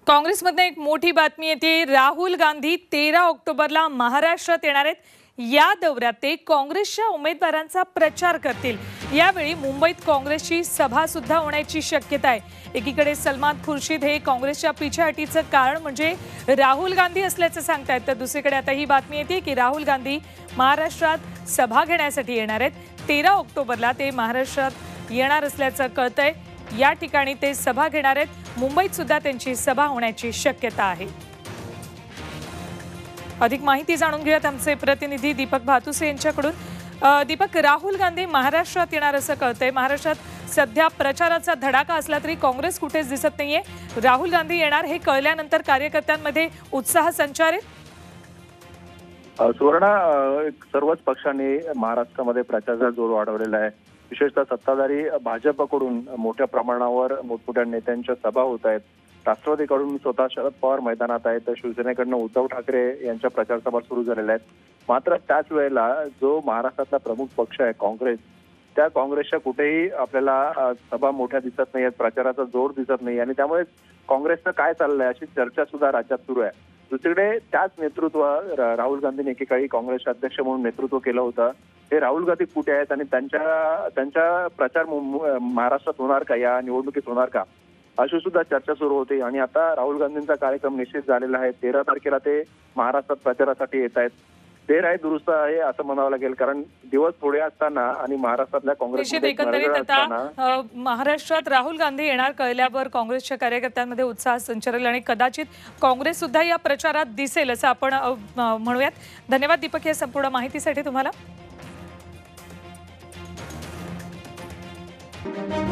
काँग्रेसमध्ये एक मोठी बातमी येते। राहुल गांधी 13 ऑक्टोबरला महाराष्ट्रात येणार आहेत। या दौऱ्यात ते काँग्रेसच्या उमेदवारांचा प्रचार करतील। यावेळी मुंबईत काँग्रेसची सभा सुद्धा होण्याची शक्यता आहे। एकीकडे सलमान खुर्शीद हे काँग्रेसच्या पिछेहटीचं कारण म्हणजे राहुल गांधी असल्याचं सांगतायत, तर दुसरीकडे आता ही बातमी येते की राहुल गांधी महाराष्ट्रात सभा घेण्यासाठी येणार आहेत। 13 ऑक्टोबरला ते महाराष्ट्रात येणार असल्याचं कळतंय। या ठिकाणी ते सभा घेणार आहेत। मुंबईत सुद्धा त्यांची सभा होण्याची शक्यता आहे। अधिक माहिती जाणून घेऊयात आमचे प्रतिनिधी दीपक भातुसे यांच्याकडून। दीपक, राहुल गांधी महाराष्ट्रात येणार असं कळतंय। महाराष्ट्रात सध्या प्रचाराचा धडाका असला तरी काँग्रेस कुठेच दिसत नाहीये। राहुल गांधी येणार हे कळल्यानंतर कार्यकर्त्यांमध्ये उत्साह संचारित। सुवर्णा, सर्वच पक्षांनी महाराष्ट्रामध्ये प्रचाराचा जोर वाढवलेला आहे। विशेषतः सत्ताधारी भाजपकडून मोठ्या प्रमाणावर मोठमोठ्या नेत्यांच्या सभा होत आहेत। राष्ट्रवादीकडून स्वतः शरद पवार मैदानात आहेत, तर शिवसेनेकडून उद्धव ठाकरे यांच्या प्रचार सभा सुरू झालेल्या आहेत। मात्र त्याच वेळेला जो महाराष्ट्रातला प्रमुख पक्ष आहे काँग्रेस, त्या काँग्रेसच्या कुठेही आपल्याला सभा मोठ्या दिसत नाहीयेत, प्रचाराचा जोर दिसत नाही आणि त्यामुळे काँग्रेसचं काय चाललंय अशी चर्चा सुद्धा राज्यात सुरू आहे। दुसरीकडे त्याच नेतृत्व राहुल गांधींनी एकेकाळी काँग्रेसचे अध्यक्ष म्हणून नेतृत्व केलं होतं। हे राहुल गांधी कुठे आहेत आणि त्यांचा प्रचार महाराष्ट्रात होणार का, या निवडणुकीत होणार का, अशी सुद्धा चर्चा सुरू होती। आणि आता राहुल गांधींचा कार्यक्रम निश्चित झालेला आहे। 13 तारखेला ते महाराष्ट्रात प्रचारासाठी येत आहेत। देर आहे दुरुस्त आहे असं म्हणावं लागेल, कारण दिवस थोडे असताना आणि महाराष्ट्रातल्या काँग्रेस महाराष्ट्रात राहुल गांधी येणार कळल्यावर काँग्रेसच्या कार्यकर्त्यांमध्ये उत्साह संचारेल आणि कदाचित काँग्रेस सुद्धा या प्रचारात दिसेल असं आपण म्हणूयात। धन्यवाद दीपक या संपूर्ण माहितीसाठी तुम्हाला।